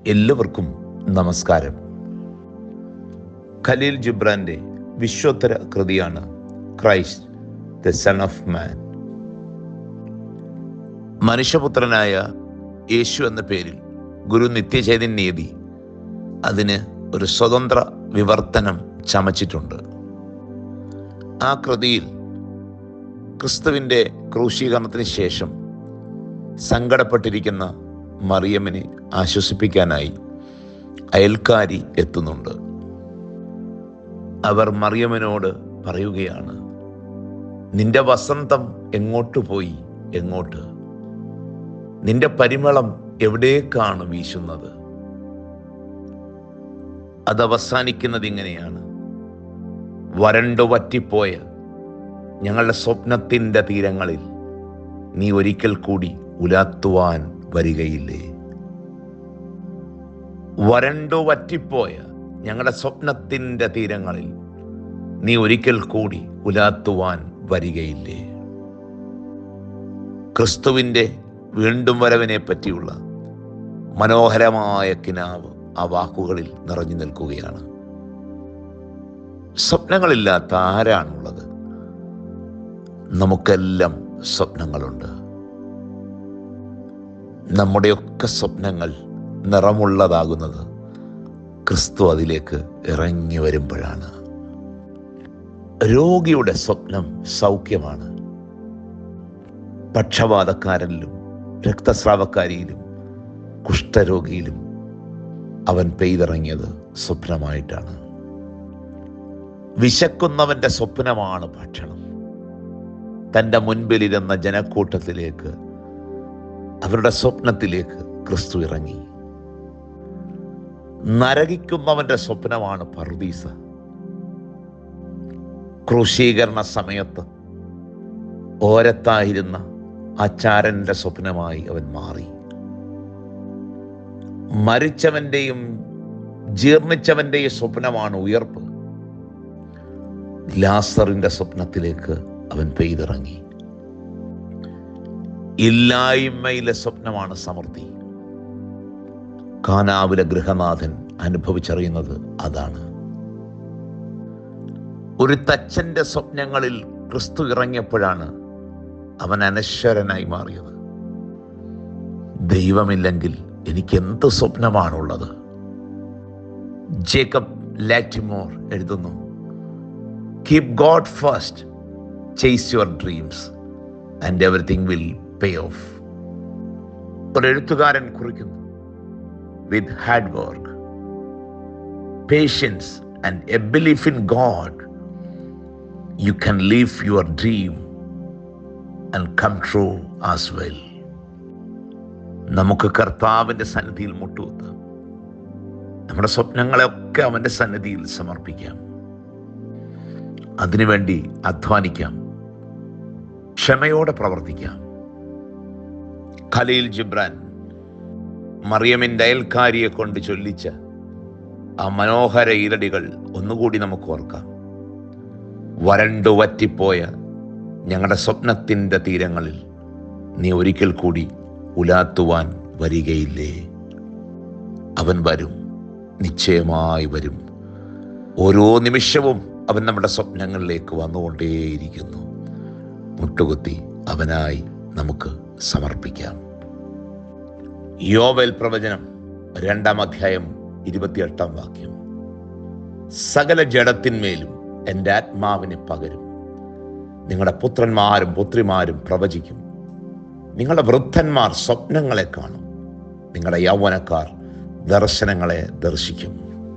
എല്ലാവർക്കും നമസ്കാരം. ഖലീൽ ജിബ്രാന്റെ വിശ്വോത്തര കൃതിയാണ് Christ the son of man. മനുഷ്യപുത്രനായ യേശു എന്ന പേരിൽ ഗുരു നിത്യചൈതന്യ എഴുതി അതിന് ഒരു സ്വതന്ത്ര വിവർത്തനം ചമച്ചിട്ടുണ്ട്. ആ കൃതിയിൽ ക്രിസ്തുവിൻ്റെ ക്രൂശീകരണത്തിന് ശേഷം സങ്കടപ്പെട്ടിരിക്കുന്ന മറിയമിനെ ആശ്വസിപ്പിക്കാനായി അയൽക്കാരി എത്തുന്നുണ്ട്. അവർ മറിയമിനോട് പറയുകയാണ്, നിന്റെ വസന്തം എങ്ങോട്ട് പോയി? എങ്ങോട്ട്? നിന്റെ പരിമളം എവിടേക്കാണ് വീശുന്നത്? അത് അവസാനിക്കുന്നത് ഇങ്ങനെയാണ്: വരണ്ടു വറ്റിപ്പോയ ഞങ്ങളുടെ സ്വപ്നത്തിൻ്റെ തീരങ്ങളിൽ നീ ഒരിക്കൽ കൂടി ഉലാത്തുവാൻ വരികയില്ലേ? വരണ്ടു വറ്റിപ്പോയ ഞങ്ങളുടെ സ്വപ്നത്തിൻ്റെ തീരങ്ങളിൽ നീ ഒരിക്കൽ കൂടി ഉലാത്തുവാൻ വരികയില്ലേ? ക്രിസ്തുവിൻ്റെ വീണ്ടും വരവിനെ പറ്റിയുള്ള മനോഹരമായ കിനാവ് ആ വാക്കുകളിൽ നിറഞ്ഞു നിൽക്കുകയാണ്. സ്വപ്നങ്ങളില്ലാത്ത ആരാണുള്ളത്? നമുക്കെല്ലാം സ്വപ്നങ്ങളുണ്ട്. നമ്മുടെയൊക്കെ സ്വപ്നങ്ങൾ നിറമുള്ളതാകുന്നത് ക്രിസ്തു അതിലേക്ക് ഇറങ്ങി വരുമ്പോഴാണ്. രോഗിയുടെ സ്വപ്നം സൗഖ്യമാണ്. പക്ഷപാതക്കാരനിലും രക്തസ്രാവക്കാരിയിലും കുഷ്ഠരോഗിയിലും അവൻ പെയ്തിറങ്ങിയത് സ്വപ്നമായിട്ടാണ്. വിശക്കുന്നവന്റെ സ്വപ്നമാണ് ഭക്ഷണം. തൻ്റെ മുൻപിലിരുന്ന ജനക്കൂട്ടത്തിലേക്ക്, അവരുടെ സ്വപ്നത്തിലേക്ക് ക്രിസ്തു ഇറങ്ങി. നരകിക്കുന്നവന്റെ സ്വപ്നമാണ് പറുദീസ. ക്രൂശീകരണ സമയത്ത് ഓരത്തായിരുന്ന ആചാരന്റെ സ്വപ്നമായി അവൻ മാറി. മരിച്ചവന്റെയും ജീർണിച്ചവന്റെയും സ്വപ്നമാണ് ഉയർപ്പ്. ലാസറിന്റെ സ്വപ്നത്തിലേക്ക് അവൻ പെയ്തിറങ്ങി. ഇല്ലായ്മയിലെ സ്വപ്നമാണ് സമൃദ്ധി. കാനാവിലെ ഗൃഹനാഥൻ അനുഭവിച്ചറിയുന്നത് അതാണ്. ഒരു തച്ചന്റെ സ്വപ്നങ്ങളിൽ ക്രിസ്തു ഇറങ്ങിയപ്പോഴാണ് അവൻ അനശ്വരനായി മാറിയത്. ദൈവമില്ലെങ്കിൽ എനിക്ക് എന്ത് സ്വപ്നമാണുള്ളത്? ജേക്കബ് ലാറ്റിമോർ എഴുതുന്നു, keep God first, chase your dreams and everything will pay off. ഒരു എഴുത്തുകാരൻ കുറിക്കുന്നു, with hard work, patience and a belief in God, you can live your dream and come true as well. നമുക്ക് കർത്താവിൻ്റെ സന്നിധിയിൽ മുട്ടുകുത്താം. നമ്മുടെ സ്വപ്നങ്ങളെയൊക്കെ അവൻ്റെ സന്നിധിയിൽ സമർപ്പിക്കാം. അതിനുവേണ്ടി അധ്വാനിക്കാം, ക്ഷമയോടെ പ്രവർത്തിക്കാം. ഖലീൽ ജിബ്രാൻ മറിയമിൻ്റെ അയൽക്കാരിയെ കൊണ്ട് ചൊല്ലിച്ച ആ മനോഹര ഈരടികൾ ഒന്നുകൂടി നമുക്ക് ഓർക്കാം. വരണ്ടു വറ്റിപ്പോയ ഞങ്ങളുടെ സ്വപ്നത്തിൻ്റെ തീരങ്ങളിൽ നീ ഒരിക്കൽ കൂടി ഉലാത്തുവാൻ വരികയില്ലേ? അവൻ വരും, നിശ്ചയമായി വരും. ഓരോ നിമിഷവും അവൻ നമ്മുടെ സ്വപ്നങ്ങളിലേക്ക് വന്നുകൊണ്ടേയിരിക്കുന്നു. മുട്ടുകുത്തി അവനായി നമുക്ക് സമർപ്പിക്കാം. യോവേൽ പ്രവചനം 2-ാം അധ്യായം 28-ാം വാക്യം, സകല ജഡത്തിന്മേലും എൻ്റെ ആത്മാവിനെ പകരും. നിങ്ങളുടെ പുത്രന്മാരും പുത്രിമാരും പ്രവചിക്കും. നിങ്ങളുടെ വൃദ്ധന്മാർ സ്വപ്നങ്ങളെ കാണും. നിങ്ങളുടെ യൗവനക്കാർ ദർശനങ്ങളെ ദർശിക്കും.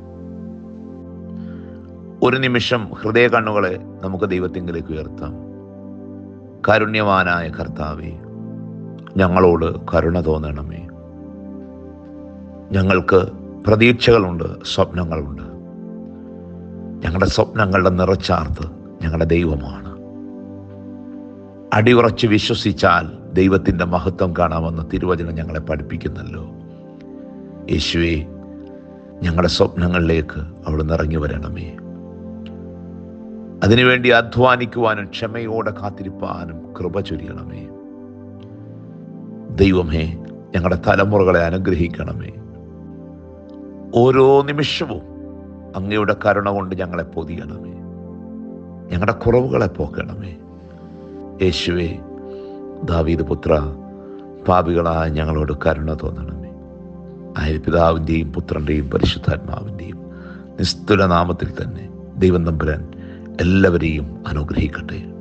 ഒരു നിമിഷം ഹൃദയ കണ്ണുകളെ നമുക്ക് ദൈവത്തിങ്കിലേക്ക് ഉയർത്താം. കാരുണ്യവാനായ കർത്താവേ, ഞങ്ങളോട് കരുണ തോന്നണമേ. ഞങ്ങൾക്ക് പ്രതീക്ഷകളുണ്ട്, സ്വപ്നങ്ങളുണ്ട്. ഞങ്ങളുടെ സ്വപ്നങ്ങളുടെ നിറച്ചാർത്ത് ഞങ്ങളുടെ ദൈവമാണ്. അടിയുറച്ച് വിശ്വസിച്ചാൽ ദൈവത്തിൻ്റെ മഹത്വം കാണാമെന്ന് തിരുവചനം ഞങ്ങളെ പഠിപ്പിക്കുന്നല്ലോ. യേശുവേ, ഞങ്ങളുടെ സ്വപ്നങ്ങളിലേക്ക് അവിടുന്ന് ഇറങ്ങി വരണമേ. അതിനുവേണ്ടി അധ്വാനിക്കുവാനും ക്ഷമയോടെ കാത്തിരിപ്പാനും കൃപ ചൊരിയണമേ. ദൈവമേ, ഞങ്ങളുടെ തലമുറകളെ അനുഗ്രഹിക്കണമേ. ഓരോ നിമിഷവും അങ്ങയുടെ കരുണ കൊണ്ട് ഞങ്ങളെ പൊതിയണമേ. ഞങ്ങളുടെ കുറവുകളെ പോക്കണമേ. യേശുവേ, ദാവീദ് പുത്ര, പാപികളായ ഞങ്ങളോട് കരുണ തോന്നണമേ. ആയ പിതാവിൻ്റെയും പുത്രൻ്റെയും പരിശുദ്ധാത്മാവിൻ്റെയും നിസ്തുല നാമത്തിൽ തന്നെ ദൈവം തമ്പുരാൻ എല്ലാവരെയും അനുഗ്രഹിക്കട്ടെ.